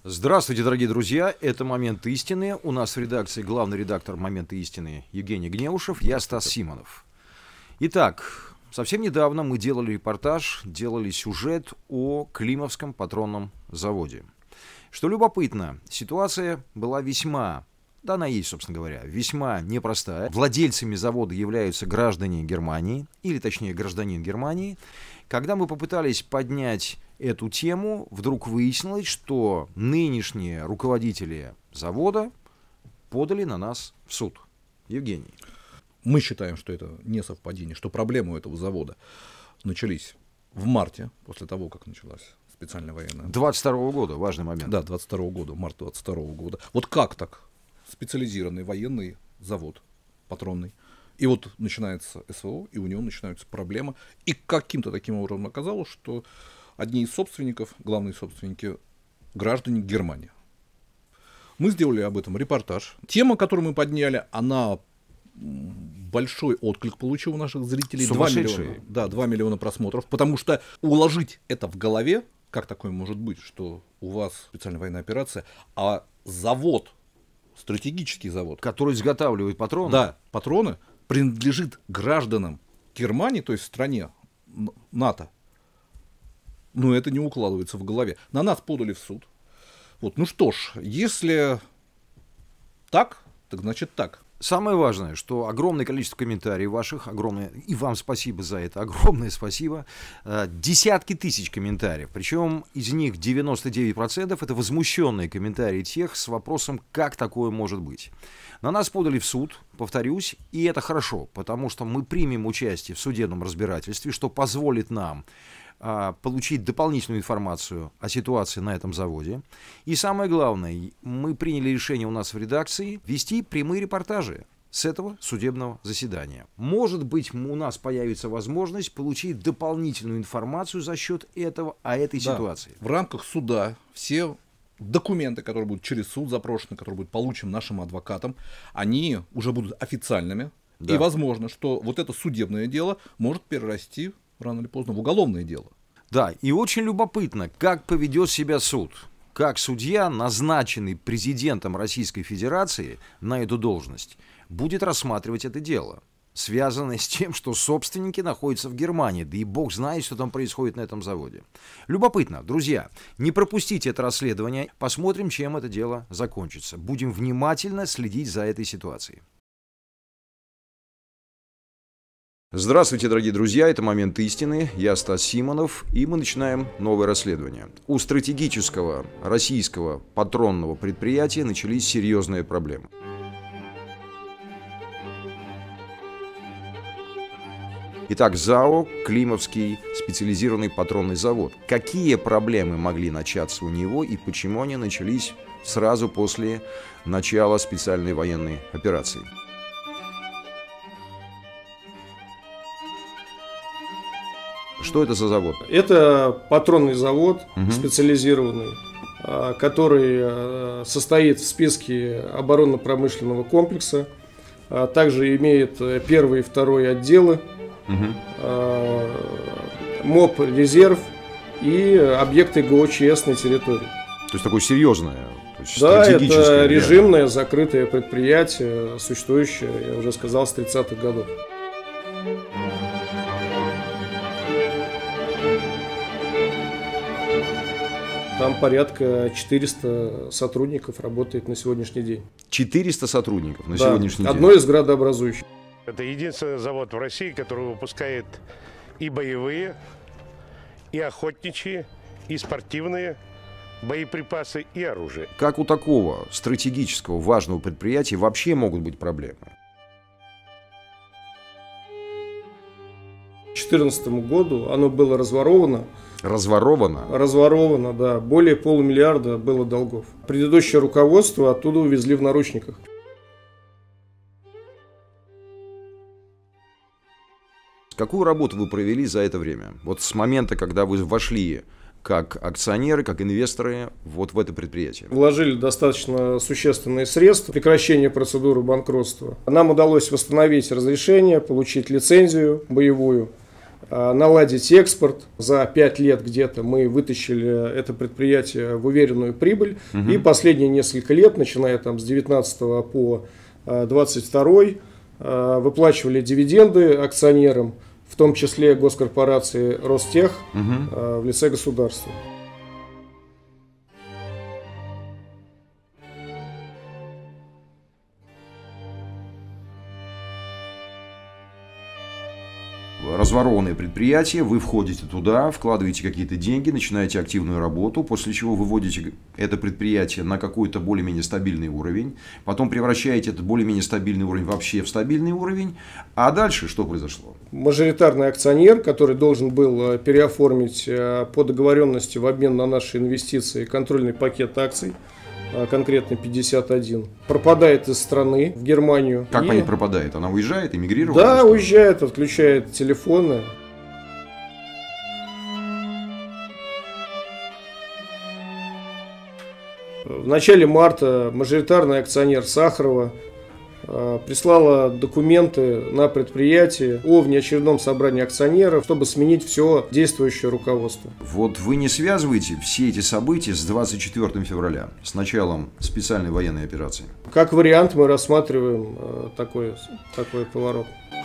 Здравствуйте, дорогие друзья, это «Момент истины». У нас в редакции главный редактор «Момента истины» Евгений Гнеушев, я Стас Симонов. Итак, совсем недавно мы делали репортаж, делали сюжет о Климовском патронном заводе. Что любопытно, ситуация была весьма, да она есть, собственно говоря, весьма непростая. Владельцами завода являются граждане Германии, или точнее гражданин Германии. Когда мы попытались поднять эту тему, вдруг выяснилось, что нынешние руководители завода подали на нас в суд. Евгений. Мы считаем, что это не совпадение, что проблемы у этого завода начались в марте, после того, как началась специальная военная. 22-го года, важный момент. Да, 22-го года, март 22-го года. Вот как так? Специализированный военный завод, патронный. И вот начинается СВО, и у него начинаются проблемы. И каким-то таким образом оказалось, что одни из собственников, главные собственники, граждане Германии. Мы сделали об этом репортаж. Тема, которую мы подняли, она большой отклик получила у наших зрителей. 2 миллиона, да, 2 миллиона просмотров. Потому что уложить это в голове, как такое может быть, что у вас специальная военная операция, а завод, стратегический завод, который изготавливает патроны. Да, патроны принадлежит гражданам Германии, то есть стране НАТО. Но это не укладывается в голове. На нас подали в суд. Вот, ну что ж, если так, так значит так. Самое важное, что огромное количество комментариев ваших, огромное, и вам спасибо за это, огромное спасибо, десятки тысяч комментариев, причем из них 99% это возмущенные комментарии тех с вопросом, как такое может быть. На нас подали в суд, повторюсь, и это хорошо, потому что мы примем участие в судебном разбирательстве, что позволит нам получить дополнительную информацию о ситуации на этом заводе. И самое главное, мы приняли решение у нас в редакции вести прямые репортажи с этого судебного заседания. Может быть, у нас появится возможность получить дополнительную информацию за счет этого о этой ситуации. В рамках суда все документы, которые будут через суд запрошены, которые будут получены нашим адвокатам, они уже будут официальными. Да. И возможно, что вот это судебное дело может перерасти рано или поздно в уголовное дело. Да, и очень любопытно, как поведет себя суд. Как судья, назначенный президентом Российской Федерации на эту должность, будет рассматривать это дело, связанное с тем, что собственники находятся в Германии, да и бог знает, что там происходит на этом заводе. Любопытно, друзья, не пропустите это расследование, посмотрим, чем это дело закончится. Будем внимательно следить за этой ситуацией. Здравствуйте, дорогие друзья, это «Момент истины», я Стас Симонов, и мы начинаем новое расследование. У стратегического российского патронного предприятия начались серьезные проблемы. Итак, ЗАО «Климовский специализированный патронный завод». Какие проблемы могли начаться у него и почему они начались сразу после начала специальной военной операции? Что это за завод? Это патронный завод, специализированный, который состоит в списке оборонно-промышленного комплекса, также имеет первый и второй отделы, МОП «Резерв» и объекты ГОЧС на территории. То есть такое серьезное, да, это режимное закрытое предприятие, существующее, я уже сказал, с 30-х годов. Там порядка 400 сотрудников работает на сегодняшний день. 400 сотрудников на сегодняшний день? Одно из градообразующих. Это единственный завод в России, который выпускает и боевые, и охотничьи, и спортивные боеприпасы, и оружие. Как у такого стратегического важного предприятия вообще могут быть проблемы? К 2014 году оно было разворовано. Разворовано? Разворовано, да. Более полумиллиарда было долгов. Предыдущее руководство оттуда увезли в наручниках. Какую работу вы провели за это время? Вот с момента, когда вы вошли как акционеры, как инвесторы вот в это предприятие? Вложили достаточно существенные средства, прекращение процедуры банкротства. Нам удалось восстановить разрешение, получить лицензию боевую. наладить экспорт. За 5 лет где-то мы вытащили это предприятие в уверенную прибыль. И последние несколько лет, начиная там с 19 по 22, выплачивали дивиденды акционерам, в том числе госкорпорации Ростех в лице государства. Разворованное предприятие, вы входите туда, вкладываете какие-то деньги, начинаете активную работу, после чего выводите это предприятие на какой-то более-менее стабильный уровень, потом превращаете этот более-менее стабильный уровень вообще в стабильный уровень, а дальше что произошло? Мажоритарный акционер, который должен был переоформить по договоренности в обмен на наши инвестиции контрольный пакет акций, конкретно 51, пропадает из страны в Германию. Как понять пропадает? Она уезжает, эмигрирует? Да, уезжает, отключает телефоны. В начале марта мажоритарный акционер Сахарова прислала документы на предприятие о внеочередном собрании акционеров, чтобы сменить все действующее руководство. Вот вы не связываете все эти события с 24 февраля, с началом специальной военной операции? Как вариант мы рассматриваем такой поворот.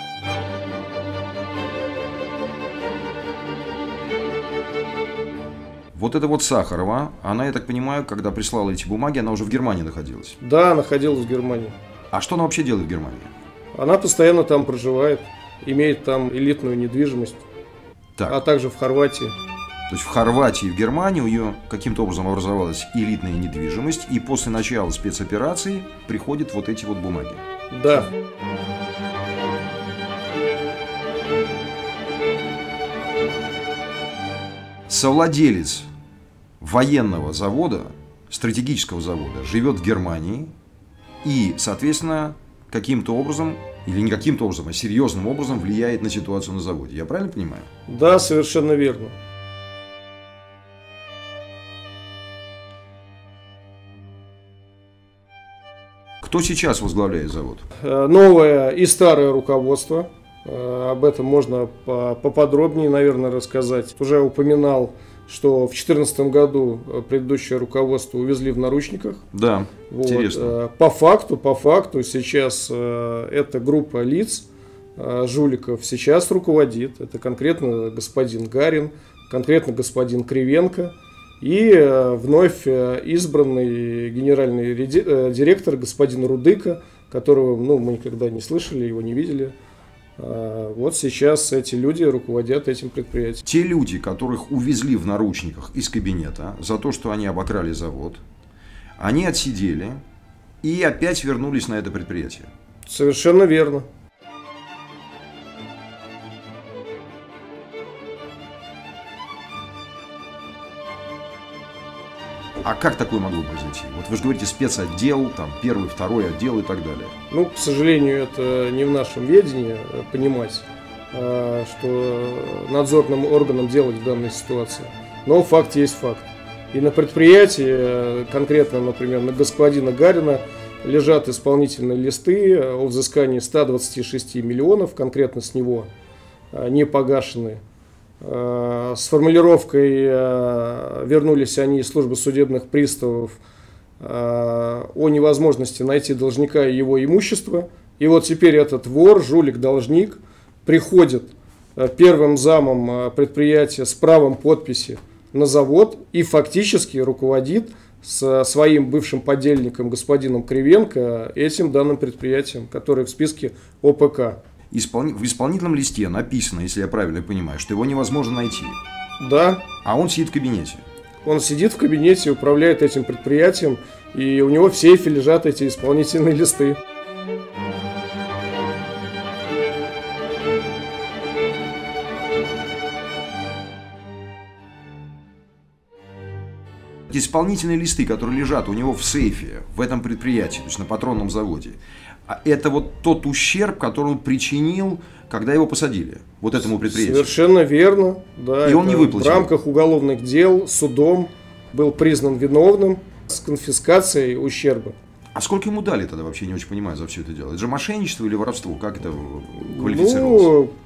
Вот это вот Сахарова, она, я так понимаю, когда прислала эти бумаги, она уже в Германии находилась? Да, находилась в Германии. А что она вообще делает в Германии? Она постоянно там проживает, имеет там элитную недвижимость, а также в Хорватии. То есть в Хорватии и в Германии у нее каким-то образом образовалась элитная недвижимость, и после начала спецоперации приходят вот эти вот бумаги. Да. Совладелец военного завода, стратегического завода, живет в Германии и, соответственно, каким-то образом, или не каким-то образом, а серьезным образом влияет на ситуацию на заводе. Я правильно понимаю? Да, совершенно верно. Кто сейчас возглавляет завод? Новое и старое руководство. Об этом можно поподробнее, наверное, рассказать. Уже упоминал, что в 2014 году предыдущее руководство увезли в наручниках. Да, вот. Интересно. По факту сейчас эта группа лиц, жуликов, сейчас руководит. Это конкретно господин Гарин, конкретно господин Кривенко и вновь избранный генеральный директор господин Рудыка, которого мы никогда не слышали, его не видели. Вот сейчас эти люди руководят этим предприятием. Те люди, которых увезли в наручниках из кабинета за то, что они обокрали завод, они отсидели и опять вернулись на это предприятие. Совершенно верно. А как такое могло произойти? Вот вы же говорите спецотдел, там первый, второй отдел и так далее. К сожалению, это не в нашем ведении понимать, что надзорным органам делать в данной ситуации. Но факт есть факт. И на предприятии, конкретно, например, на господина Гарина, лежат исполнительные листы о взыскании 126 миллионов, конкретно с него, не погашенные. С формулировкой вернулись они из службы судебных приставов о невозможности найти должника и его имущество. И вот теперь этот вор, жулик, должник приходит первым замом предприятия с правом подписи на завод и фактически руководит со своим бывшим подельником господином Кривенко этим данным предприятием, которое в списке ОПК. В исполнительном листе написано, если я правильно понимаю, что его невозможно найти. Да. А он сидит в кабинете. Он сидит в кабинете, управляет этим предприятием, и у него в сейфе лежат эти исполнительные листы. Исполнительные листы, которые лежат у него в сейфе, в этом предприятии, то есть на патронном заводе, это вот тот ущерб, который он причинил, когда его посадили, вот этому предприятию. Совершенно верно. Да, и он не выплатил. В рамках уголовных дел судом был признан виновным с конфискацией ущерба. А сколько ему дали тогда, вообще не очень понимаю, за все это дело? Это же мошенничество или воровство? Как это квалифицировалось?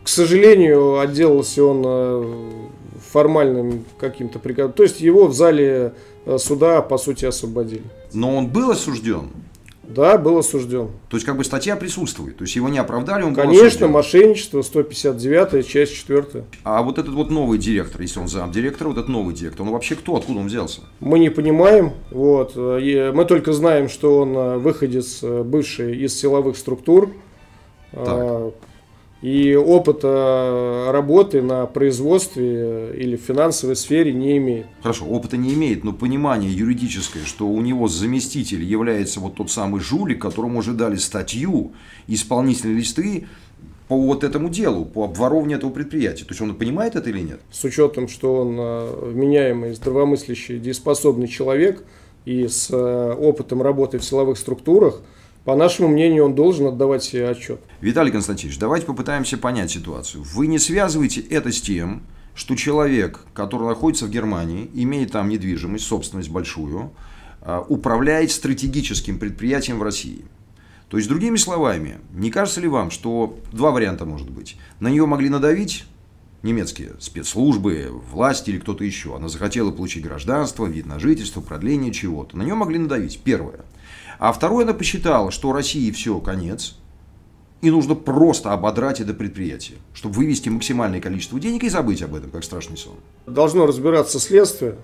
К сожалению, отделался он формальным каким-то приказом. То есть его в зале суда, по сути, освободили. Но он был осужден? Да, был осужден. То есть, как бы статья присутствует. То есть, его не оправдали, он был Конечно, осужден. мошенничество, 159-я, часть 4. А вот этот вот новый директор, если он замдиректора, вот этот новый директор, он вообще кто? Откуда он взялся? Мы не понимаем. Вот. Мы только знаем, что он выходец, бывший из силовых структур. Так. И опыта работы на производстве или в финансовой сфере не имеет. Хорошо, опыта не имеет, но понимание юридическое, что у него заместитель является вот тот самый жулик, которому уже дали статью, исполнительные листы по вот этому делу, по обворовыванию этого предприятия. То есть он понимает это или нет? С учетом, что он вменяемый, здравомыслящий, дееспособный человек и с опытом работы в силовых структурах, по нашему мнению, он должен отдавать себе отчет. Виталий Константинович, давайте попытаемся понять ситуацию. Вы не связываете это с тем, что человек, который находится в Германии, имеет там недвижимость, собственность большую, управляет стратегическим предприятием в России. То есть, другими словами, не кажется ли вам, что два варианта может быть? На нее могли надавить немецкие спецслужбы, власти или кто-то еще. Она захотела получить гражданство, вид на жительство, продление чего-то. На нее могли надавить. Первое. А второе, она посчитала, что России все, конец, и нужно просто ободрать это предприятие, чтобы вывести максимальное количество денег и забыть об этом, как страшный сон. Должно разбираться следствие.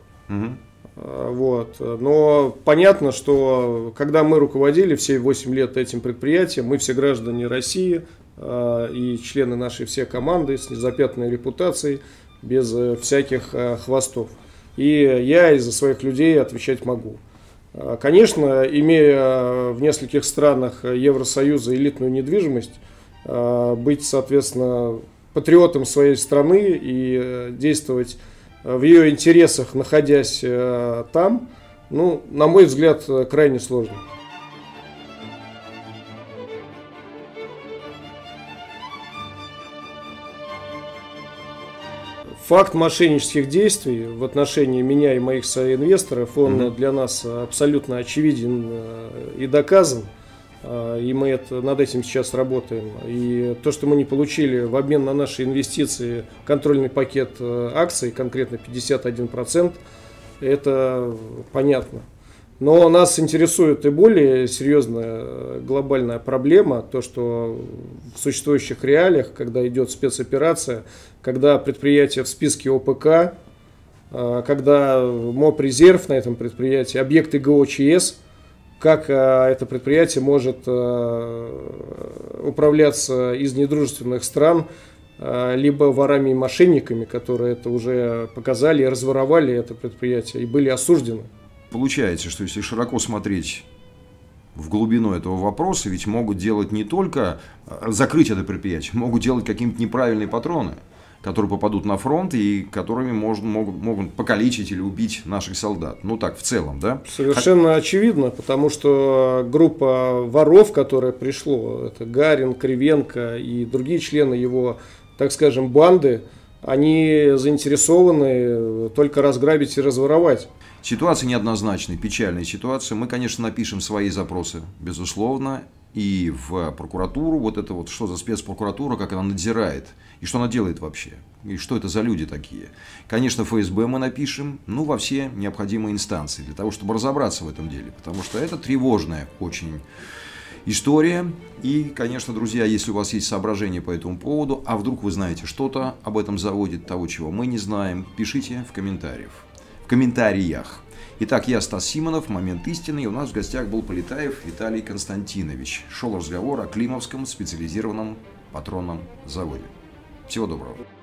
Вот. Но понятно, что когда мы руководили все 8 лет этим предприятием, мы все граждане России и члены нашей всей команды с незапятнанной репутацией, без всяких хвостов. И я из-за своих людей отвечать могу. Конечно, имея в нескольких странах Евросоюза элитную недвижимость, быть, соответственно, патриотом своей страны и действовать в ее интересах, находясь там, ну, на мой взгляд, крайне сложно. Факт мошеннических действий в отношении меня и моих соинвесторов, он для нас абсолютно очевиден и доказан. И мы над этим сейчас работаем. И то, что мы не получили в обмен на наши инвестиции контрольный пакет акций, конкретно 51%, это понятно. Но нас интересует и более серьезная глобальная проблема, то, что в существующих реалиях, когда идет спецоперация, когда предприятие в списке ОПК, когда МОП-резерв на этом предприятии, объекты ГО-ЧС, как это предприятие может управляться из недружественных стран либо ворами и мошенниками, которые это уже показали и разворовали это предприятие и были осуждены. Получается, что если широко смотреть в глубину этого вопроса, ведь могут делать не только закрыть это предприятие, могут делать какие-нибудь неправильные патроны, которые попадут на фронт и которыми могут покалечить или убить наших солдат. Ну так, в целом, да? Совершенно очевидно, потому что группа воров, которая пришло, это Гарин, Кривенко и другие члены его, так скажем, банды, они заинтересованы только разграбить и разворовать. Ситуация неоднозначная, печальная ситуация. Мы, конечно, напишем свои запросы, безусловно, и в прокуратуру. Вот это вот, что за спецпрокуратура, как она надзирает, и что она делает вообще, и что это за люди такие. Конечно, ФСБ мы напишем, ну, во все необходимые инстанции, для того, чтобы разобраться в этом деле, потому что это тревожная очень история. И, конечно, друзья, если у вас есть соображения по этому поводу, а вдруг вы знаете что-то об этом заводе, того, чего мы не знаем, пишите в комментариях. Итак, я Стас Симонов, «Момент истины», и у нас в гостях был Полетаев Виталий Константинович. Шел разговор о Климовском специализированном патронном заводе. Всего доброго.